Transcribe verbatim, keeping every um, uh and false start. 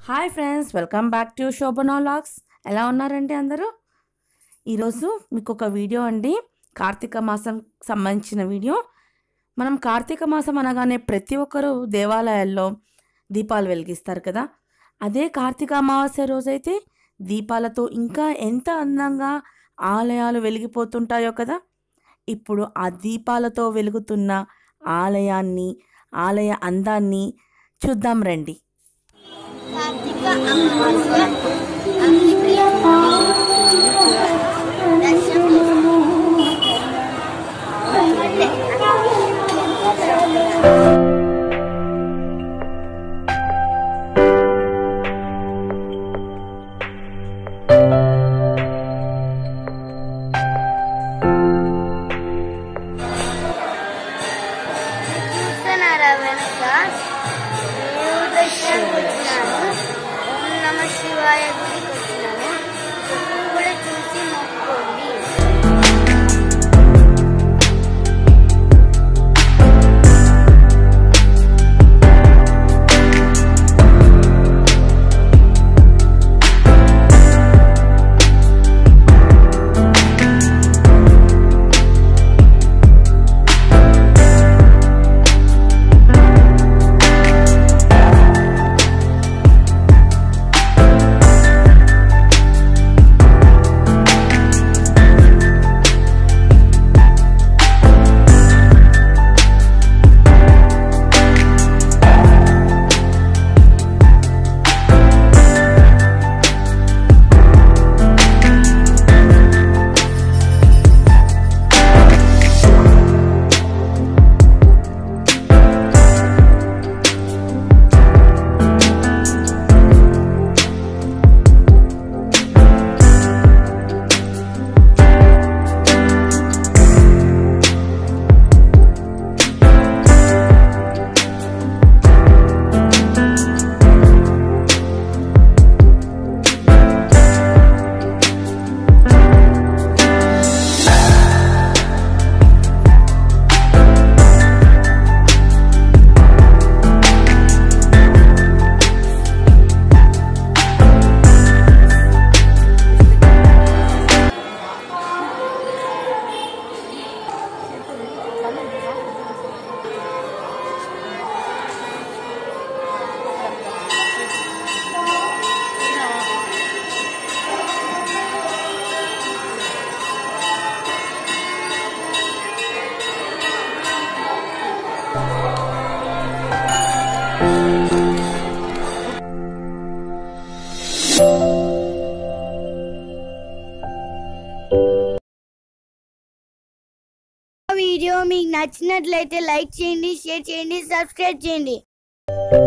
Hi friends, welcome back to Shobhana vlogs. ఎలా ఉన్నారండి అందరూ? ఈరోజు మీకు ఒక వీడియో అండి, కార్తీక మాసం సంబంధించిన వీడియో. మనం కార్తీక మాసం అనగానే ప్రతి ఒక్కరూ దేవాలయాల్లో దీపాలు వెలిగిస్తారు కదా. అదే కార్తీక అమావాస్య రోజైతే దీపాలతో ఇంకా ఎంత అందంగా ఆలయాలు వెలిగిపోతుంటాయో కదా. ఇప్పుడు ఆ దీపాలతో వెలుగుతున్న ఆలయాన్ని, ఆలయ అందాన్ని చూద్దాం రండి. కార్తీక అమావాస్య అందుకే దర్శనం చూస్తున్నారా వెనక నేను దర్శనం వచ్చినాను. ఓం నమ శివాయ గుడికి వచ్చినాను. ఇప్పుడు కూడా చూసి మొక్కుకోండి. వీడియో మీకు నచ్చినట్లయితే లైక్ చేయండి, షేర్ చేయండి, సబ్స్క్రైబ్ చేయండి.